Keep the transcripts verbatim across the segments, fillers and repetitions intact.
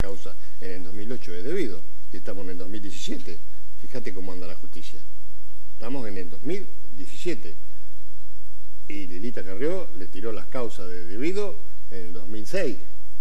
causa en el dos mil ocho de debido y estamos en el dos mil diecisiete. Fíjate cómo anda la justicia. Estamos en el dos mil diecisiete y Lilita Carrió le tiró las causas de debido en el dos mil seis.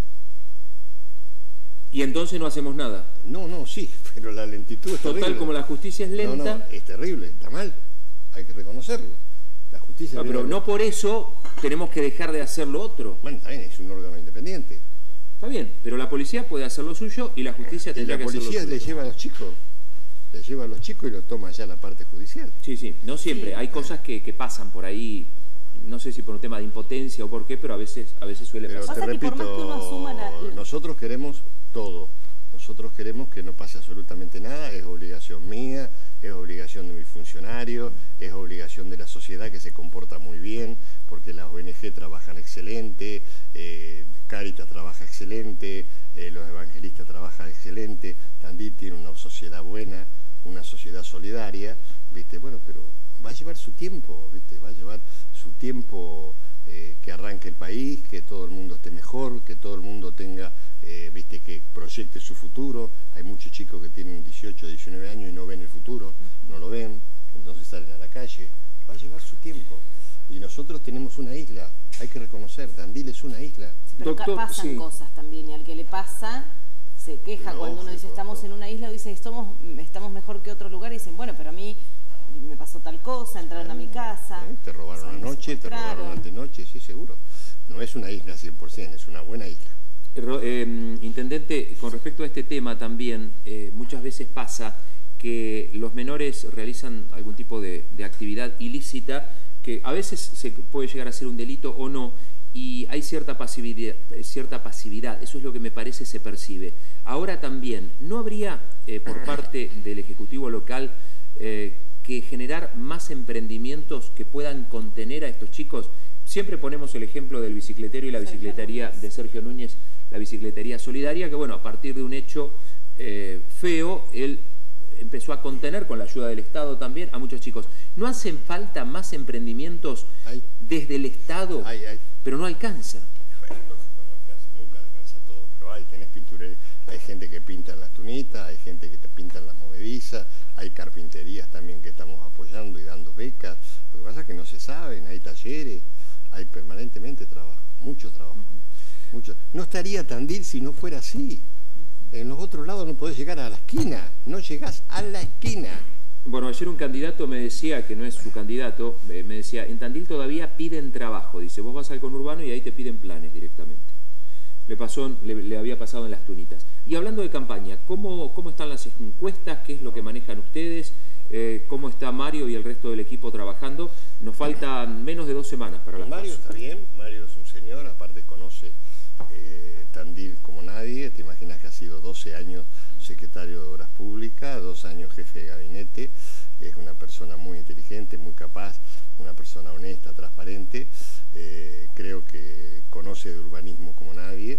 Y entonces no hacemos nada. No, no, sí, pero la lentitud es Total, terrible. como la justicia es lenta... No, no, es terrible, está mal, hay que reconocerlo. La justicia... No, pero no por eso tenemos que dejar de hacer lo otro. Bueno, está bien, es un órgano independiente. Está bien, pero la policía puede hacer lo suyo y la justicia tendrá que hacer lo suyo. Y la policía le lleva a los chicos, le lleva a los chicos y lo toma ya la parte judicial. Sí, sí, no siempre, sí. Hay cosas que, que pasan por ahí, no sé si por un tema de impotencia o por qué, pero a veces, a veces suele pero pasar. Te repito, la... nosotros queremos todo. Nosotros queremos que no pase absolutamente nada, es obligación mía, es obligación de mis funcionarios, es obligación de la sociedad que se comporta muy bien, porque las O N G trabajan excelente, eh, Cáritas trabaja excelente, eh, los evangelistas trabajan excelente, Tandil tiene una sociedad buena, una sociedad solidaria, ¿viste? Bueno, pero va a llevar su tiempo, ¿viste? Va a llevar su tiempo eh, que arranque el país, que todo el mundo esté mejor, que todo el mundo tenga... Eh, viste, que proyecte su futuro. Hay muchos chicos que tienen dieciocho, diecinueve años y no ven el futuro, no lo ven, entonces salen a la calle. Va a llevar su tiempo. Y nosotros tenemos una isla, hay que reconocer, Tandil es una isla. Sí, pero Doctor, pasan sí. cosas también, y al que le pasa se queja no, cuando uno dice estamos en una isla, o dice estamos, estamos mejor que otro lugar, y dicen bueno, pero a mí me pasó tal cosa, entraron eh, a mi casa. Eh, te robaron anoche, te robaron antenoche, sí, seguro. No es una isla cien por cien, es una buena isla. Eh, Intendente, con respecto a este tema también, eh, muchas veces pasa que los menores realizan algún tipo de, de actividad ilícita que a veces se puede llegar a ser un delito o no, y hay cierta pasividad, cierta pasividad, eso es lo que me parece se percibe. Ahora también, ¿no habría eh, por parte del Ejecutivo local eh, que generar más emprendimientos que puedan contener a estos chicos? Siempre ponemos el ejemplo del bicicletero y la bicicletería de Sergio Núñez, la bicicletería solidaria, que bueno, a partir de un hecho eh, feo, él empezó a contener con la ayuda del Estado también a muchos chicos. ¿No hacen falta más emprendimientos hay. desde el Estado? Hay, hay. Pero no alcanza. Bueno, no, no alcanza, nunca alcanza todo, pero hay, tenés pinturería, hay gente que pinta en las tunitas, hay gente que te pinta en las movedizas, hay carpinterías también que estamos apoyando y dando becas. Lo que pasa es que no se saben, hay talleres, hay permanentemente trabajo, mucho trabajo. Uh-huh. Mucho. No estaría Tandil si no fuera así. En los otros lados no podés llegar a la esquina, no llegás a la esquina. Bueno, ayer un candidato me decía, que no es su candidato, me decía, en Tandil todavía piden trabajo. Dice, vos vas al conurbano y ahí te piden planes directamente. Le pasó, le, le había pasado en las tunitas. Y hablando de campaña, ¿cómo, cómo están las encuestas? ¿Qué es lo que manejan ustedes? Eh, ¿Cómo está Mario y el resto del equipo trabajando? Nos faltan menos de dos semanas para las Mario cosas. Está bien, Mario es un señor, aparte conoce eh, Tandil como nadie. Te imaginas que ha sido doce años secretario de Obras Públicas, dos años jefe de gabinete. Es una persona muy inteligente, muy capaz, una persona honesta, transparente. Eh, creo que conoce de urbanismo como nadie.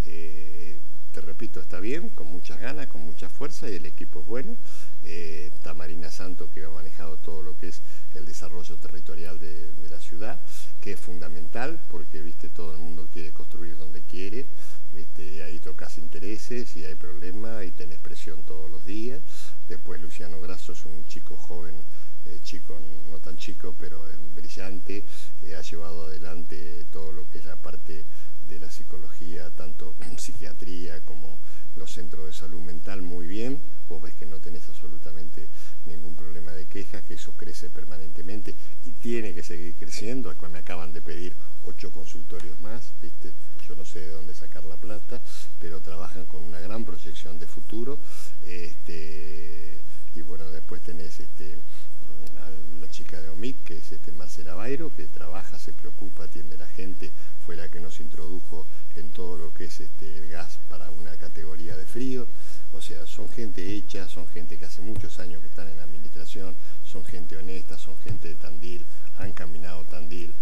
Eh, te repito, está bien, con muchas ganas, con mucha fuerza, y el equipo es bueno. Eh, está Marina Santos, que ha manejado todo lo que es el desarrollo territorial de, de la ciudad, que es fundamental porque, viste, todo el mundo quiere construir donde quiere, viste, y ahí tocas intereses y hay problemas y tenés presión todos los días. Después Luciano Grasso es un chico joven, eh, chico no tan chico, pero es brillante, eh, ha llevado adelante todo lo que es la parte de la psicología, tanto psiquiatría como los centros de salud mental, muy bien. Vos ves que no tenés absolutamente ningún problema de quejas, que eso crece permanentemente y tiene que seguir creciendo. Acá me acaban de pedir ocho consultorios más, ¿viste? Yo no sé de dónde sacar la plata, pero trabajan con una gran proyección de futuro. Este, y bueno, después tenés este, a la chica de O M I C, que es este, Marcela Bairo, que trabaja, se preocupa, atiende a la gente, fue la que nos introdujo en todo lo que es este, el gas para una categoría de frío. O sea, son gente hecha, son gente que hace muchos años que están en la administración, son gente honesta, son gente de Tandil, han caminado Tandil,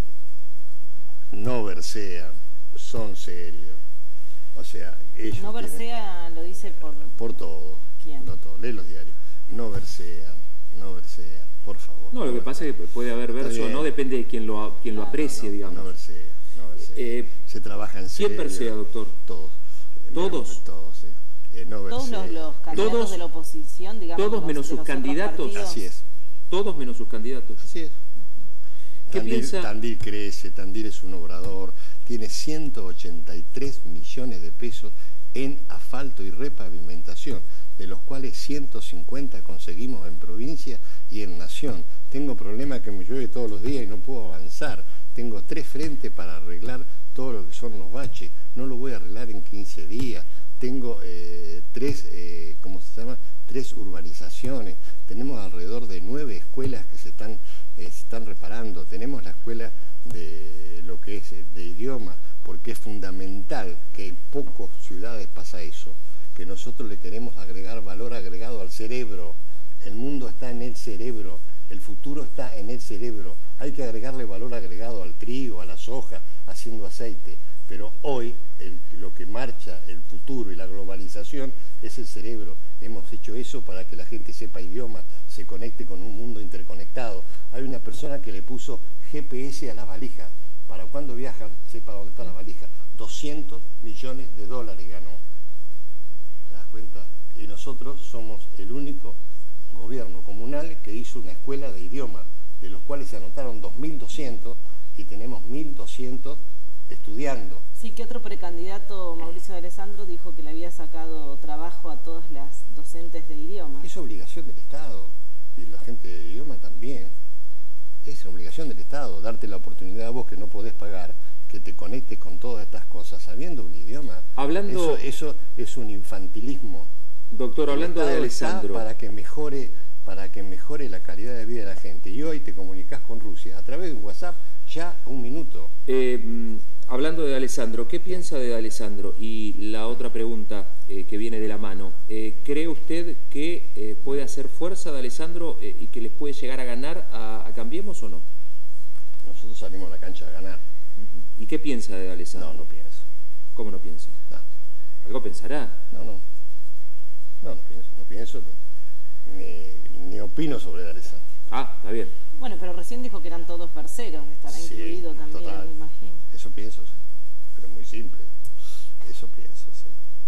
no versean, son serios. O sea, ellos no versea, lo dice por... Por todo. ¿Quién? No todo, lee los diarios. No versean, no versean, por favor. No, lo que pasa es que puede haber verso, no depende de quien lo, quien lo aprecie, no, no, digamos. No versea, no versea. Eh, Se trabaja en serio. ¿Quién versea, doctor? Todos. ¿Todos? Todos, sí. Eh, no Todos los, los candidatos Todos- de la oposición, digamos. todos los- menos de sus los otros candidatos. partidos. Así es, Todos menos sus candidatos. así es. ¿Qué Tandil, piensa? Tandil crece, Tandil es un obrador, tiene ciento ochenta y tres millones de pesos en asfalto y repavimentación, de los cuales ciento cincuenta conseguimos en provincia y en nación. Tengo problemas que me llueve todos los días y no puedo avanzar. Tengo tres frentes para arreglar todo lo que son los baches. No lo voy a arreglar en quince días. Tengo eh, tres, eh, ¿cómo se llama? Tres urbanizaciones. Tenemos alrededor de nueve escuelas que se están, eh, se están reparando. Tenemos la escuela de lo que es eh, de idioma, porque es fundamental que en pocas ciudades pasa eso, que nosotros le queremos agregar valor agregado al cerebro. El mundo está en el cerebro, el futuro está en el cerebro. Hay que agregarle valor agregado al trigo, a la soja, haciendo aceite. Pero hoy el, lo que marcha el futuro y la globalización es el cerebro. Hemos hecho eso para que la gente sepa idioma, se conecte con un mundo interconectado. Hay una persona que le puso G P S a las valijas, para cuando viajan sepa dónde está la valija. doscientos millones de dólares ganó. ¿Te das cuenta? Y nosotros somos el único gobierno comunal que hizo una escuela de idioma, de los cuales se anotaron dos mil doscientos y tenemos mil doscientos estudiando. Sí, que otro precandidato, Mauricio de Alessandro, dijo que le había sacado trabajo a todas las docentes de idioma. Es obligación del Estado, y la gente de idioma también. Es obligación del Estado, darte la oportunidad a vos que no podés pagar, que te conectes con todas estas cosas, sabiendo un idioma. Hablando- Eso, eso es un infantilismo. Doctor, El hablando de Estado está Alessandro, para que mejore, para que mejore la calidad de vida de la gente. Y hoy te comunicás con Rusia a través de un WhatsApp, ya un minuto. eh, mm, hablando de Alessandro, ¿qué piensa de Alessandro? Y la otra pregunta eh, que viene de la mano, eh, ¿cree usted que eh, puede hacer fuerza de Alessandro eh, y que les puede llegar a ganar a, a Cambiemos o no? Nosotros salimos a la cancha a ganar. ¿Y qué piensa de Alessandro? No, no pienso. ¿Cómo no piensa? No, Algo pensará. no, no. No, no pienso, no pienso, ni, ni opino sobre Alessandro. Ah, está bien. Bueno, pero recién dijo que eran todos verseros, estará Sí, incluido también, total. me imagino. Eso pienso, sí. Pero muy simple. Eso pienso, sí.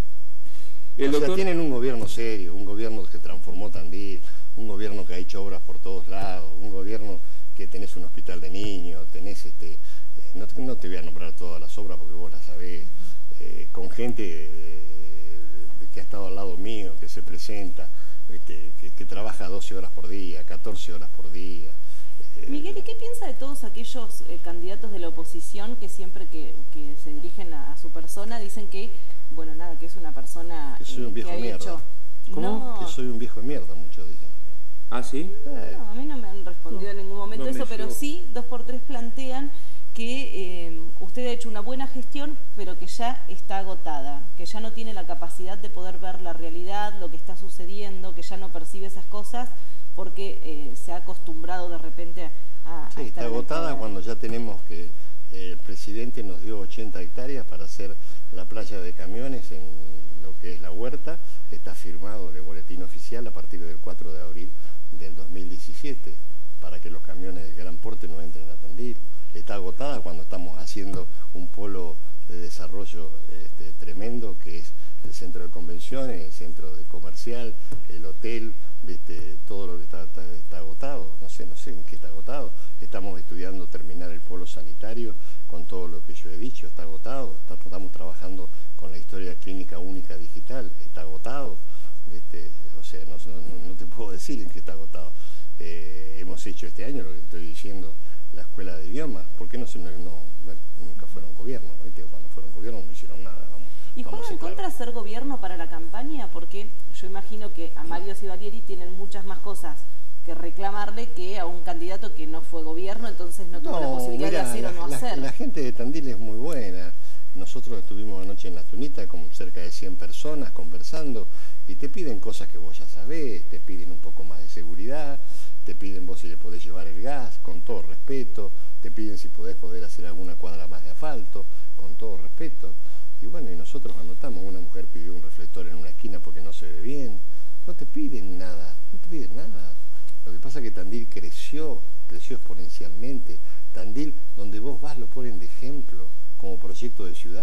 El O sea, doctor... tienen un gobierno serio, un gobierno que transformó Tandil, un gobierno que ha hecho obras por todos lados, un gobierno que tenés un hospital de niños, tenés este, eh, no, te, no te voy a nombrar todas las obras porque vos las sabés, eh, con gente eh, que ha estado al lado mío, que se presenta, este, que, que trabaja doce horas por día, catorce horas por día. eh, Miguel, ¿y qué piensa de todos aquellos eh, candidatos de la oposición que siempre que, que se dirigen a, a su persona dicen que, bueno, nada, que es una persona Que soy un eh, viejo que ha mierda. hecho... ¿Cómo? No, Que soy un viejo de mierda, muchos dicen. Ah, ¿sí? Eh, no, a mí no me han respondido en ningún momento no me eso, pero llegó. sí, dos por tres plantean que eh, usted ha hecho una buena gestión, pero que ya está agotada, que ya no tiene la capacidad de poder ver la realidad, lo que está sucediendo, que ya no percibe esas cosas porque eh, se ha acostumbrado de repente a... a Sí, estar está en el agotada poder. cuando ya tenemos que eh, el presidente nos dio ochenta hectáreas para hacer la playa de camiones en lo que es la huerta. Está firmado en el boletín oficial a partir del cuatro de abril del dos mil diecisiete para que los camiones de gran porte no entren a Tandil. Está agotada cuando estamos haciendo un polo de desarrollo este, tremendo que es el centro de convenciones, el centro de comercial, el hotel, ¿viste? Todo lo que está, está, está agotado, no sé, no sé en qué está agotado. Estamos estudiando terminar el polo sanitario con todo lo que yo he dicho, está agotado. Está, estamos trabajando con la historia clínica única digital, está agotado, ¿viste? O sea, no, no, no te puedo decir en qué está agotado. Eh, hemos hecho este año lo que estoy diciendo, la escuela de idiomas. ¿Por qué no se no, no bueno, nunca fueron gobierno? ¿Viste? Cuando fueron gobierno no hicieron nada. Vamos, ¿Y vamos juega a en ser contra claros. ser gobierno para la campaña? Porque yo imagino que a Mario Sivalieri tienen muchas más cosas que reclamarle que a un candidato que no fue gobierno, entonces no tuvo la posibilidad mirá, de hacer la, o no la- hacer. la gente de Tandil es muy buena. Nosotros estuvimos anoche en Las Tunitas con cerca de cien personas conversando y te piden cosas que vos ya sabés, te piden un poco más de seguridad, te piden vos si le podés llevar el gas, con todo respeto, te piden si podés poder hacer alguna cuadra más de asfalto, con todo respeto. Y bueno, y nosotros anotamos, una mujer pidió un reflector en una esquina porque no se ve bien. No te piden nada, no te piden nada. Lo que pasa es que Tandil creció, creció exponencialmente. Tandil, donde vos vas, lo ponen de ejemplo, como proyecto de ciudad.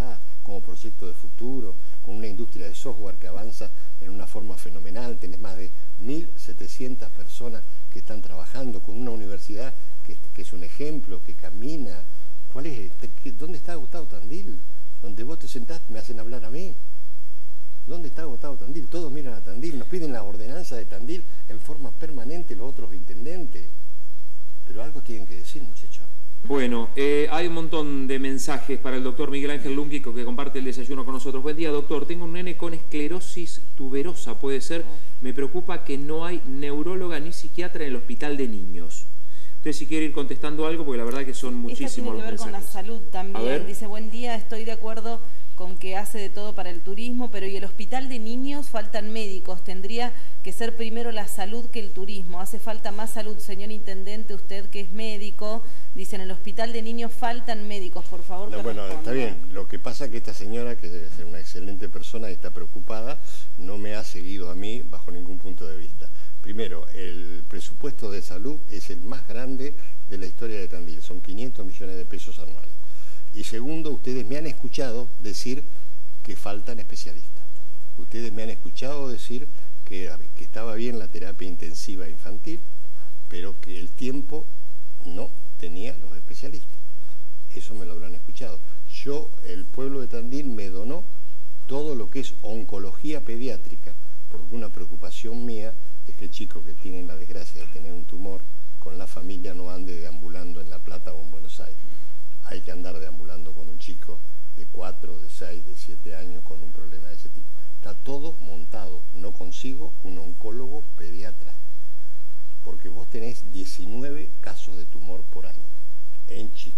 como proyecto de futuro, con una industria de software que avanza en una forma fenomenal, tenés más de mil setecientas personas que están trabajando, con una universidad que, que es un ejemplo, que camina. ¿Cuál es? ¿Dónde está agotado Tandil? Donde vos te sentás me hacen hablar a mí. ¿Dónde está agotado Tandil? Todos miran a Tandil, nos piden la ordenanza de Tandil en forma permanente los otros intendentes. Pero algo tienen que decir, muchachos. Bueno, eh, hay un montón de mensajes para el doctor Miguel Ángel Lungico, que comparte el desayuno con nosotros. Buen día, doctor. Tengo un nene con esclerosis tuberosa, puede ser. Me preocupa que no hay neuróloga ni psiquiatra en el hospital de niños. Entonces, si quiere ir contestando algo, porque la verdad que son muchísimos los mensajes. Esta tiene que ver con la salud también. Dice, buen día, estoy de acuerdo con que hace de todo para el turismo, pero ¿y el hospital de niños? Faltan médicos. Tendría que ser primero la salud que el turismo. Hace falta más salud, señor intendente, usted que es médico. Dice, en el hospital de niños faltan médicos, por favor. No, bueno, está bien. Lo que pasa es que esta señora, que debe ser una excelente persona y está preocupada, no me ha seguido a mí bajo ningún punto de vista. Primero, el presupuesto de salud es el más grande de la historia de Tandil, son quinientos millones de pesos anuales. Y segundo, ustedes me han escuchado decir que faltan especialistas. Ustedes me han escuchado decir que, que estaba bien la terapia intensiva infantil, pero que el tiempo no tenía los especialistas. Eso me lo habrán escuchado. Yo, el pueblo de Tandil me donó todo lo que es oncología pediátrica, porque una preocupación mía es que el chico que tiene la desgracia de tener un tumor con la familia no ande deambulando en La Plata o en Buenos Aires. Hay que andar deambulando con un chico de cuatro, de seis, de siete años con un problema de ese tipo. Está todo montado. No consigo un oncólogo pediatra, porque vos tenés diecinueve casos de tumor por año en chicos.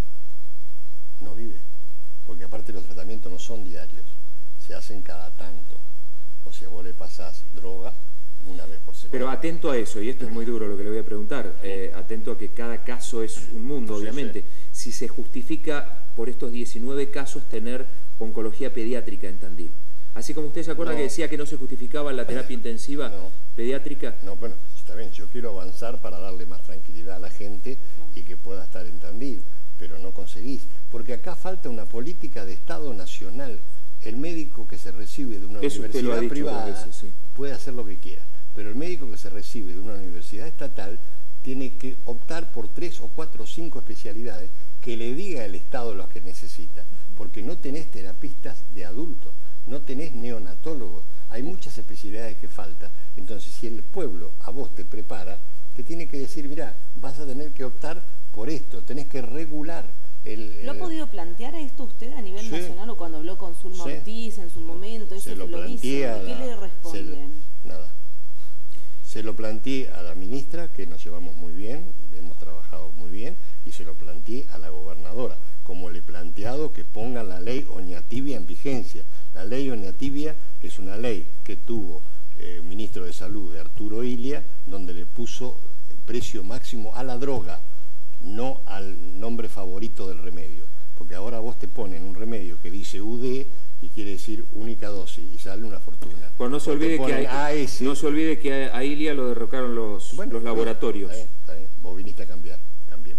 No vive, porque aparte los tratamientos no son diarios, se hacen cada tanto. O sea, vos le pasás droga una vez por semana. Pero atento a eso, y esto es muy duro lo que le voy a preguntar, eh, atento a que cada caso es un mundo, obviamente. Sí, sí. Si se justifica por estos diecinueve casos tener oncología pediátrica en Tandil. Así como usted se acuerda no. que decía que no se justificaba la terapia intensiva no. pediátrica. No, bueno, está bien, yo quiero avanzar para darle más tranquilidad a la gente no. y que pueda estar en Tandil, pero no conseguís. Porque acá falta una política de Estado nacional. El médico que se recibe de una Eso universidad privada veces, sí. puede hacer lo que quiera, pero el médico que se recibe de una universidad estatal tiene que optar por tres o cuatro o cinco especialidades que le diga el Estado lo que necesita, porque no tenés terapistas de adultos, no tenés neonatólogos, hay muchas especialidades que faltan. Entonces, si el pueblo a vos te prepara, te tiene que decir, mirá, vas a tener que optar por esto, tenés que regular. El, ¿Lo ha podido plantear esto usted a nivel sí. nacional o cuando habló con Zulma sí. Ortiz en su momento? Eso se lo, lo dice. ¿Qué la, le responden? Se, nada. Se lo planteé a la ministra, que nos llevamos muy bien, hemos trabajado muy bien, y se lo planteé a la gobernadora, como le he planteado que pongan la ley Oñatibia en vigencia. La ley Oñatibia es una ley que tuvo el eh, ministro de Salud de Arturo Illia, donde le puso precio máximo a la droga, no al nombre favorito del remedio, porque ahora vos te ponen un remedio que dice U D y quiere decir única dosis y sale una fortuna. Pues no se olvide que a, no se olvide que a Illia lo derrocaron los, bueno, los laboratorios. Está bien, está bien. Vos viniste a cambiar, cambiemos.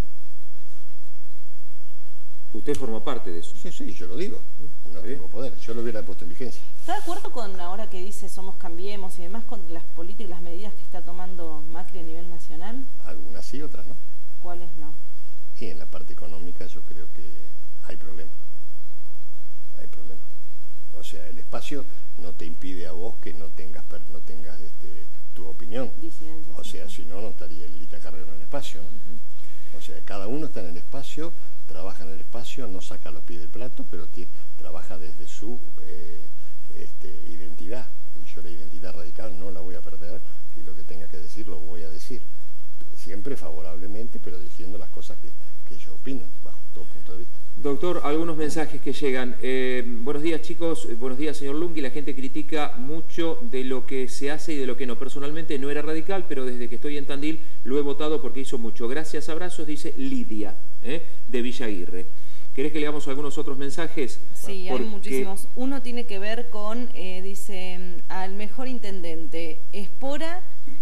Usted forma parte de eso. Sí, sí, yo lo digo. No ¿Sí? tengo poder. Yo lo hubiera puesto en vigencia. ¿Está de acuerdo con ahora que dice somos cambiemos y demás con las políticas, las medidas que está tomando Macri a nivel nacional? Algunas sí, otras no. ¿Cuáles no? Y en la parte económica yo creo que hay problema. Hay problema. O sea, el espacio no te impide a vos que no tengas no tengas este, tu opinión. O sea, si no, no estaría el Lita Carrero en el espacio, ¿no? Uh-huh. O sea, cada uno está en el espacio, trabaja en el espacio, no saca los pies del plato, pero tiene, trabaja desde su eh, este, identidad. Y yo la identidad radical no la voy a perder y lo que tenga que decir lo voy a decir. Siempre favorablemente, pero diciendo las cosas que, que yo opino, bajo todo punto de vista. Doctor, algunos mensajes que llegan. Eh, buenos días, chicos. Buenos días, señor Lungui. La gente critica mucho de lo que se hace y de lo que no. Personalmente no era radical, pero desde que estoy en Tandil lo he votado porque hizo mucho. Gracias, abrazos, dice Lidia, ¿eh? de Villa Aguirre. ¿Querés que leamos algunos otros mensajes? Sí, porque... hay muchísimos. Uno tiene que ver con, eh, dice, al mejor intendente, Espora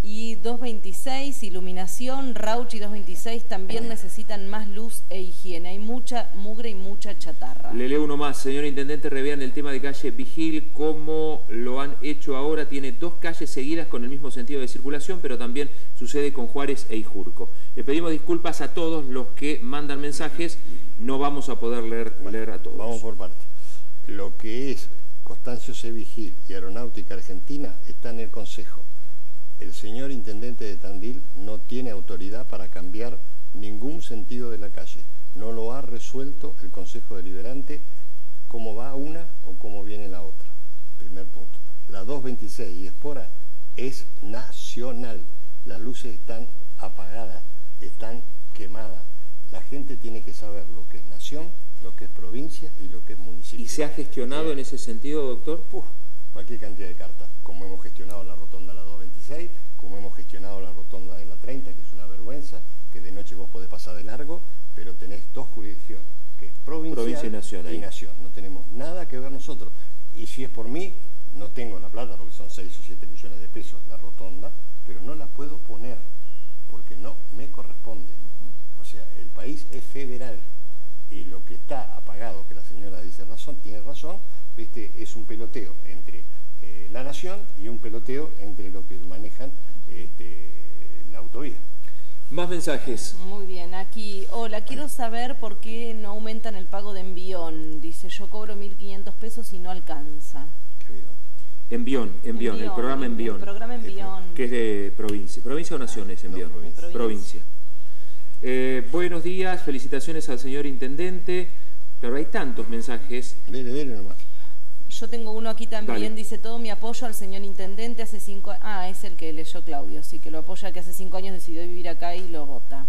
Y doscientos veintiséis, iluminación, Rauch y doscientos veintiséis también necesitan más luz e higiene. Hay mucha mugre y mucha chatarra. Le leo uno más. Señor Intendente, revean el tema de calle Vigil, cómo lo han hecho ahora. Tiene dos calles seguidas con el mismo sentido de circulación, pero también sucede con Juárez e Ijurco. Le pedimos disculpas a todos los que mandan mensajes. No vamos a poder leer, bueno, leer a todos. Vamos por parte. Lo que es Constancio C. Vigil y Aeronáutica Argentina está en el Consejo. El señor Intendente de Tandil no tiene autoridad para cambiar ningún sentido de la calle. No lo ha resuelto el Consejo Deliberante cómo va una o cómo viene la otra. Primer punto. La doscientos veintiséis y Espora es nacional. Las luces están apagadas, están quemadas. La gente tiene que saber lo que es nación, lo que es provincia y lo que es municipio. ¿Y se ha gestionado eh, en ese sentido, doctor? Uf, cualquier cantidad de cartas. Como hemos gestionado la rotonda de la doscientos veintiséis, como hemos gestionado la rotonda de la treinta, que es una vergüenza, que de noche vos podés pasar de largo, pero tenés dos jurisdicciones, que es provincial, provincia y nación. Y nación. No tenemos nada que ver nosotros. Y si es por mí, no tengo la plata, porque son seis o siete millones de pesos la rotonda, pero no la puedo poner, porque no me corresponde. O sea, el país es federal, y lo que está apagado, que la señora dice razón, tiene razón, ¿viste? Es un peloteo entre eh, la nación y un peloteo entre lo que manejan este, la autovía. Más mensajes. Muy bien, aquí, hola, quiero saber por qué no aumentan el pago de envión. Dice, yo cobro mil quinientos pesos y no alcanza. Qué bien. Envión, envión, envión, el programa Envión. El programa Envión. Que es de provincia. ¿Provincia o nación es Envión? No, provincia. Provincia. Eh, buenos días, felicitaciones al señor Intendente. Pero hay tantos mensajes. Dele, dele nomás. Yo tengo uno aquí también, Dale. Dice, todo mi apoyo al señor Intendente hace cinco años. Ah, es el que leyó Claudio, sí, que lo apoya, que hace cinco años decidió vivir acá y lo vota.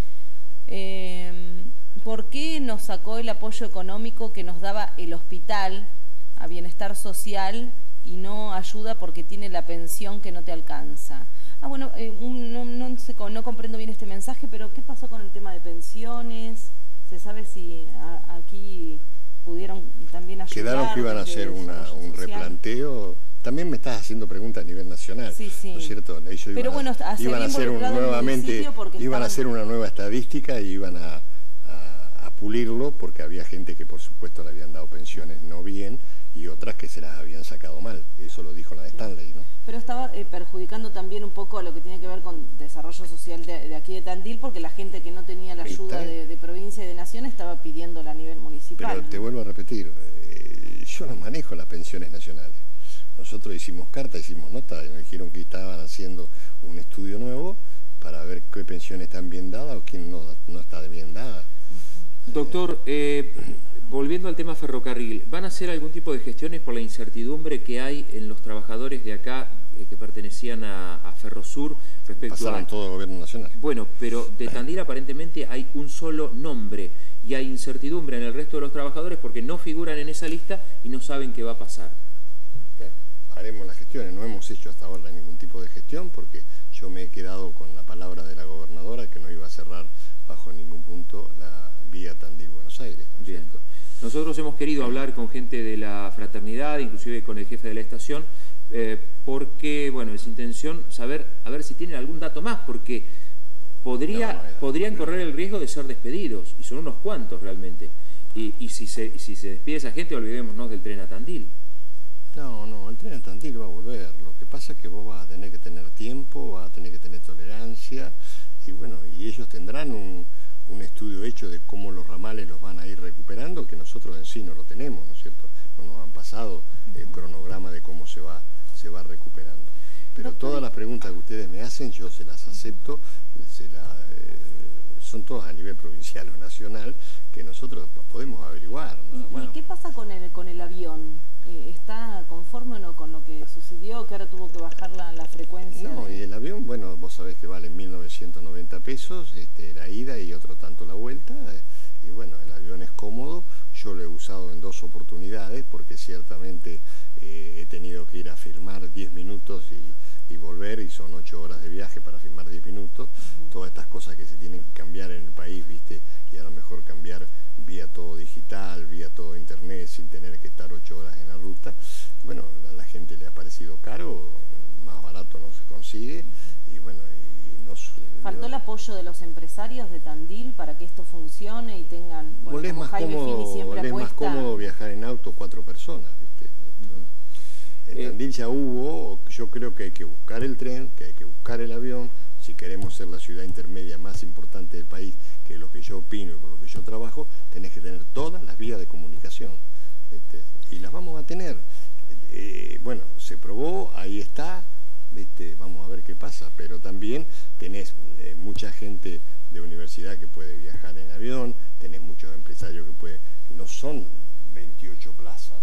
Eh, ¿Por qué nos sacó el apoyo económico que nos daba el hospital a bienestar social y no ayuda porque tiene la pensión que no te alcanza? Ah, bueno, eh, un, no, no, sé, no comprendo bien este mensaje, pero ¿qué pasó con el tema de pensiones? ¿Se sabe si a, aquí pudieron también ayudar? Quedaron que iban a hacer una, un replanteo. También me estás haciendo preguntas a nivel nacional, sí, sí. ¿no es cierto? Ellos pero iban bueno, a, iban a hacer un, nuevamente, iban estaban... a hacer una nueva estadística y iban a, a, a pulirlo porque había gente que por supuesto le habían dado pensiones no bien y otras que se las habían sacado mal. Eso lo dijo la de Stanley, ¿no? Pero estaba eh, perjudicando también un poco a lo que tiene que ver con desarrollo social de, de aquí de Tandil, porque la gente que no tenía la ayuda de, de provincia y de nación estaba pidiéndola a nivel municipal. Pero te vuelvo a repetir, eh, yo no manejo las pensiones nacionales. Nosotros hicimos carta, hicimos nota, y nos dijeron que estaban haciendo un estudio nuevo para ver qué pensiones están bien dadas o quién no, no está bien dada. Doctor, eh, volviendo al tema ferrocarril, ¿van a hacer algún tipo de gestiones por la incertidumbre que hay en los trabajadores de acá eh, que pertenecían a, a Ferrosur respecto Pasaron a... todo el gobierno nacional. Bueno, pero de Tandil aparentemente hay un solo nombre y hay incertidumbre en el resto de los trabajadores porque no figuran en esa lista y no saben qué va a pasar. Bien, haremos las gestiones, no hemos hecho hasta ahora ningún tipo de gestión porque yo me he quedado con la palabra de la gobernadora que no iba a cerrar bajo ningún punto la vía Tandil-Buenos Aires. ¿No es Bien. cierto? Nosotros hemos querido hablar con gente de la fraternidad, inclusive con el jefe de la estación, eh, porque, bueno, es intención saber, a ver si tienen algún dato más, porque podría, no, no, no, podrían no. correr el riesgo de ser despedidos, y son unos cuantos realmente. Y, y, si, se, y si se despide esa gente, olvidémonos del tren a Tandil. No, no, el tren a Tandil va a volver. Lo que pasa es que vos vas a tener que tener tiempo, vas a tener que tener tolerancia, y bueno, y ellos tendrán un... un estudio hecho de cómo los ramales los van a ir recuperando, que nosotros en sí no lo tenemos, ¿no es cierto? No nos han pasado el cronograma de cómo se va, se va recuperando. Pero todas las preguntas que ustedes me hacen, yo se las acepto, se la, eh, son todas a nivel provincial o nacional, que nosotros podemos averiguar. ¿Y, bueno. ¿Y qué pasa con el, con el avión? Eh, ¿Está conforme o no con lo que sucedió, que ahora tuvo que bajar la, la frecuencia? No, de... y el avión, bueno, vos sabés que vale mil novecientos noventa pesos, este, la ida y otro tanto la vuelta, eh, y bueno, el avión es cómodo, yo lo he usado en dos oportunidades, porque ciertamente eh, he tenido que ir a firmar diez minutos y, y volver, y son ocho horas de viaje para firmar diez minutos, uh-huh. Todas estas cosas que se tienen que cambiar en el país, viste, y a lo mejor cambiar vía todo digital, vía todo internet, sin tener que estar ocho horas en la ruta. Bueno, a la gente le ha parecido caro, más barato no se consigue, y los empresarios de Tandil para que esto funcione y tengan, bueno, es como más Jaime cómodo, Fini siempre es más apuesta... cómodo viajar en auto cuatro personas, ¿viste? En Eh, Tandil ya hubo, yo creo que hay que buscar el tren, que hay que buscar el avión, si queremos ser la ciudad intermedia más importante del país, que es lo que yo opino y por lo que yo trabajo, tenés que tener todas las vías de comunicación, ¿viste? Y las vamos a tener. Eh, bueno, se probó, ahí está, ¿viste? Vamos a ver qué pasa, pero también tenés eh, mucha gente de universidad que puede viajar en avión, tenés muchos empresarios que pueden, no son veintiocho plazas,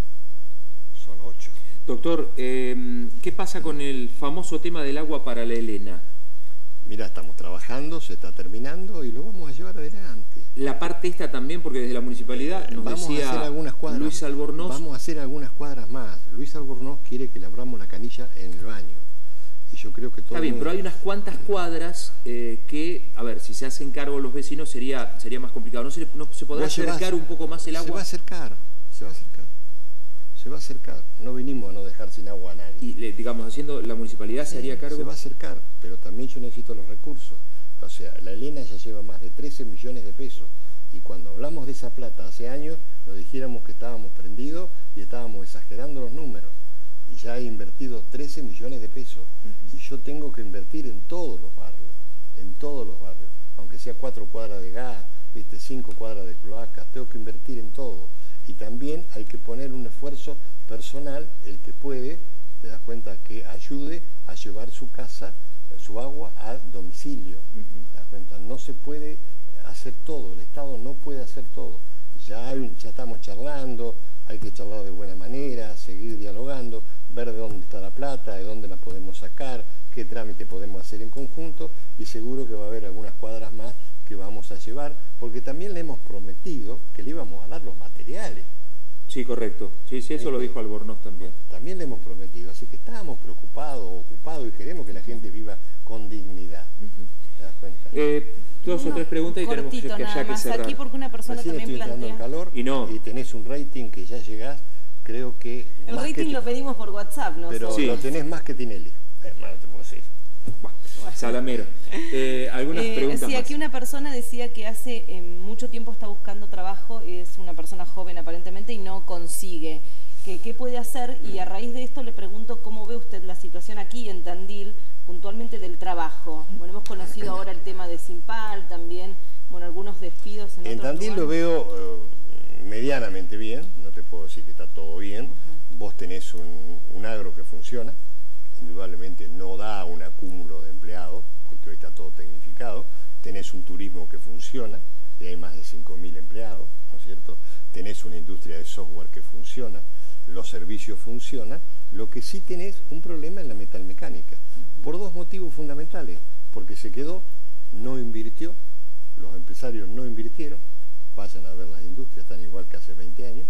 son ocho. Doctor, eh, ¿qué pasa con el famoso tema del agua para la Elena? Mira, estamos trabajando, se está terminando y lo vamos a llevar adelante. La parte esta también, porque desde la municipalidad nos vamos decía a hacer algunas cuadras, Luis Albornoz... Vamos a hacer algunas cuadras más. Luis Albornoz quiere que le abramos la canilla en el baño. Y yo creo que todo... Está bien, pero hay unas cuantas cuadras eh, que, a ver, si se hacen cargo los vecinos sería sería más complicado. ¿No se, no se podrá acercar un poco más el agua? Se va a acercar, se va a acercar. Se va a acercar. No vinimos a no dejar sin agua a nadie. Y, le, digamos, haciendo la municipalidad Sí, se haría cargo... Se va a acercar, pero también yo necesito los recursos. O sea, la Elena ya lleva más de trece millones de pesos. Y cuando hablamos de esa plata hace años, nos dijéramos que estábamos prendidos y estábamos exagerando los números. Y ya he invertido trece millones de pesos. Uh-huh. Y yo tengo que invertir en todos los barrios, en todos los barrios. Aunque sea cuatro cuadras de gas, viste, cinco cuadras de cloacas, tengo que invertir en todo. Y también hay que poner un esfuerzo personal, el que puede, te das cuenta, que ayude a llevar su casa, su agua a domicilio. Uh-huh. Te das cuenta, no se puede hacer todo, el Estado no puede hacer todo. Ya, hay, ya estamos charlando, hay que charlar de buena manera, seguir dialogando, ver de dónde está la plata, de dónde la podemos sacar, qué trámite podemos hacer en conjunto, y seguro que va a haber algunas cuadras más que vamos a llevar, porque también le hemos prometido que le íbamos a dar los materiales. Sí, correcto. Sí, sí, eso lo dijo Albornoz también. También le hemos prometido, así que estábamos preocupados, ocupados y queremos que la gente viva con dignidad. Uh-huh. ¿Te das cuenta? Eh, dos no, o tres preguntas y tenemos que, que ya que cerrar. Aquí porque una persona Recién también estoy plantea... en calor y, no. y tenés un rating que ya llegás, creo que... El rating que lo pedimos por WhatsApp, ¿no? Pero sí. Lo tenés más que Tinelli. Hermano, te puedo decir. Bueno, Salamero. Eh, algunas eh, preguntas sí, más. Aquí una persona decía que hace eh, mucho tiempo está buscando trabajo, es una persona joven aparentemente y no consigue. Que, ¿Qué puede hacer? Y a raíz de esto le pregunto cómo ve usted la situación aquí en Tandil, puntualmente del trabajo. Bueno, hemos conocido ahora el tema de Simpal, también, bueno, algunos despidos en, en Tandil lugares. Lo veo uh, medianamente bien, no te puedo decir que está todo bien. Uh-huh. Vos tenés un, un agro que funciona, indudablemente no da un acúmulo de empleados, porque hoy está todo tecnificado. Tenés un turismo que funciona, y hay más de cinco mil empleados, ¿no es cierto? Tenés una industria de software que funciona, los servicios funcionan. Lo que sí tenés un problema en la metalmecánica, por dos motivos fundamentales, porque se quedó, no invirtió, los empresarios no invirtieron, vayan a ver las industrias, están igual que hace veinte años,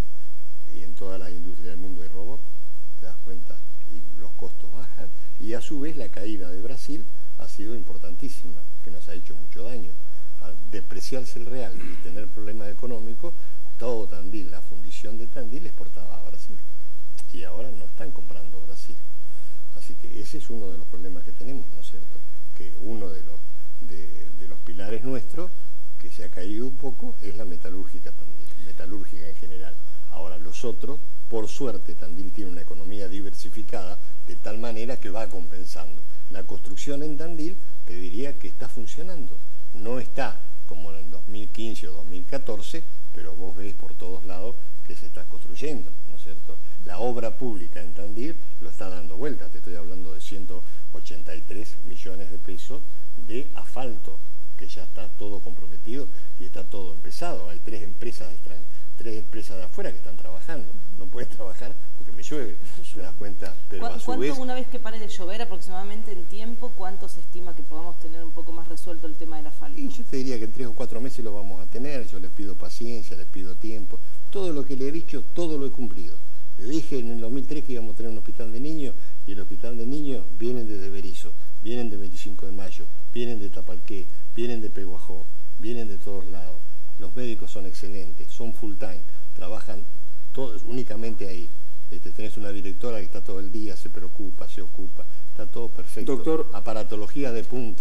y en todas las industrias del mundo hay robots, te das cuenta, y los costos bajan, y a su vez la caída de Brasil ha sido importantísima, que nos ha hecho mucho daño. Al depreciarse el real y tener problemas económicos, todo Tandil, la fundición de Tandil exportaba a Brasil, y ahora no están comprando Brasil. Así que ese es uno de los problemas que tenemos, ¿no es cierto? Que uno de los, de, de los pilares nuestros, que se ha caído un poco, es la metalúrgica Tandil, metalúrgica en general. Ahora los otros, por suerte, Tandil tiene una economía diversificada, de tal manera que va compensando. La construcción en Tandil, te diría que está funcionando. No está como en el dos mil quince o dos mil catorce, pero vos ves por todos lados que se está construyendo, ¿no es cierto? La obra pública en Tandil lo está dando vuelta, te estoy hablando de ciento ochenta y tres millones de pesos de asfalto, que ya está todo comprometido y está todo empezado. Hay tres empresas de, tres empresas de afuera que están trabajando, no pueden trabajar porque me llueve, te das cuenta, pero a su ¿Cuánto vez... una vez que pare de llover aproximadamente en tiempo, cuánto se estima que podamos tener un poco más resuelto el tema del asfalto? Y yo te diría que en tres o cuatro meses lo vamos a tener, yo les pido paciencia, les pido tiempo, todo lo que le he dicho, todo lo he cumplido. Le dije en el dos mil tres que íbamos a tener un hospital de niños, y el hospital de niños vienen desde Berizo, vienen de veinticinco de mayo, vienen de Tapalqué, vienen de Peguajó, vienen de todos lados. Los médicos son excelentes, son full time, trabajan todos únicamente ahí. Este, tenés una directora que está todo el día, se preocupa, se ocupa, está todo perfecto. Doctor, aparatología de punta,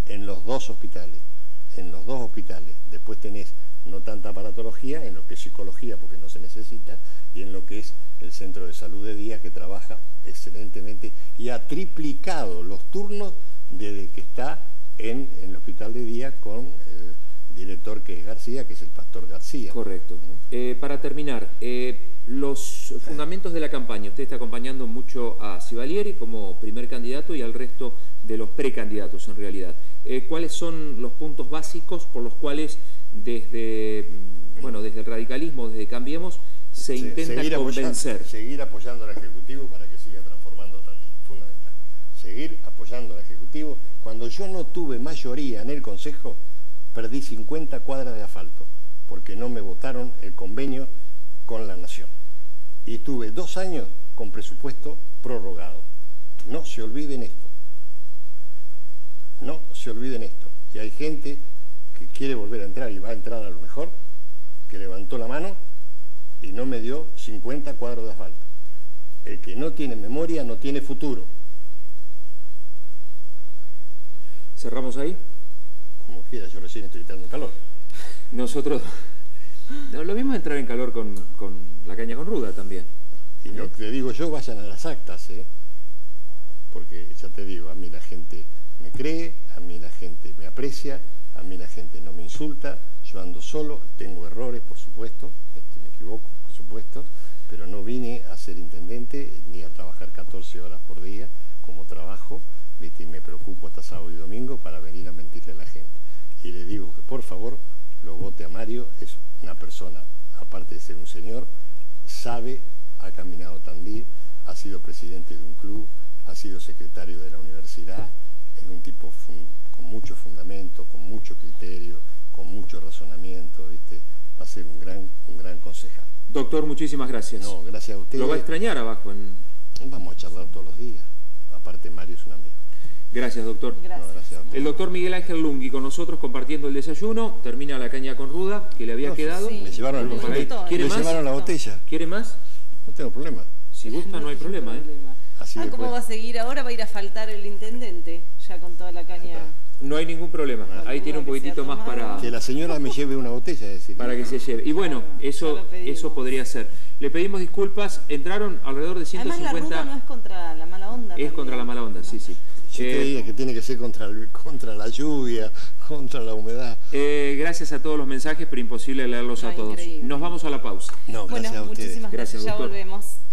en los dos hospitales, en los dos hospitales. Después tenés no tanta aparatología, en lo que es psicología, porque no se necesita, y en lo que es el centro de salud de día, que trabaja excelentemente y ha triplicado los turnos desde que está en, en el hospital de día con el director, que es García, que es el pastor García. Correcto. Eh, para terminar, eh, los fundamentos de la campaña. Usted está acompañando mucho a Civalieri como primer candidato y al resto de los precandidatos en realidad. Eh, ¿Cuáles son los puntos básicos por los cuales desde, bueno, desde el radicalismo, desde Cambiemos, se sí, intenta seguir convencer? Apoyando, seguir apoyando al Ejecutivo para que siga transformando Tandil, fundamental. Seguir apoyando al Ejecutivo. Cuando yo no tuve mayoría en el Consejo, perdí cincuenta cuadras de asfalto, porque no me votaron el convenio con la Nación. Y estuve dos años con presupuesto prorrogado. No se olviden esto. No se olviden esto. Y hay gente que quiere volver a entrar y va a entrar a lo mejor, que levantó la mano y no me dio cincuenta cuadros de asfalto. El que no tiene memoria no tiene futuro. ¿Cerramos ahí? Como quiera, yo recién estoy entrando en calor. Nosotros... No, lo mismo es entrar en calor con, con la caña con ruda también. Y lo que digo yo, vayan a las actas, ¿eh? Porque ya te digo, a mí la gente me cree, a mí la gente me aprecia, a mí la gente no me insulta, yo ando solo, tengo errores, por supuesto, este, me equivoco, por supuesto, pero no vine a ser intendente ni a trabajar catorce horas por día como trabajo, ¿viste? Y me preocupo hasta sábado y domingo para venir a mentirle a la gente. Y le digo que por favor lo vote a Mario, es una persona, aparte de ser un señor, sabe, ha caminado Tandil, ha sido presidente de un club, ha sido secretario de la universidad, es un tipo con mucho fundamento, con mucho criterio, con mucho razonamiento, ¿viste? Va a ser un gran, un gran concejal. Doctor, muchísimas gracias. No, gracias a usted. Lo va a extrañar abajo. En... Vamos a charlar todos los días. Aparte, Mario es un amigo. Gracias, doctor. Gracias. No, gracias el doctor Miguel Ángel Lungui con nosotros compartiendo el desayuno. Termina la caña con ruda que le había no, quedado. Sí. Me llevaron, el ¿Quiere me más? llevaron la botella. ¿Quiere más? No tengo problema. Si gusta, no hay problema. ¿eh? Así ah, ¿cómo va a seguir ahora? Va a ir a faltar el intendente, ya con toda la caña. No hay ningún problema. Ah. Ahí tiene un poquitito más para... Que la señora me lleve una botella, es decir. Para que se lleve. Y bueno, eso, eso podría ser. Le pedimos disculpas. Entraron alrededor de ciento cincuenta... Además, la ruda no es contra la mala onda. Es también, contra la mala onda, ¿no? sí, sí. Yo eh, creía que tiene que ser contra, el, contra la lluvia, contra la humedad. Eh, gracias a todos los mensajes, pero imposible leerlos no, a todos. Increíble. Nos vamos a la pausa. No, gracias bueno, a ustedes. Muchísimas gracias, gracias ya doctor. Volvemos.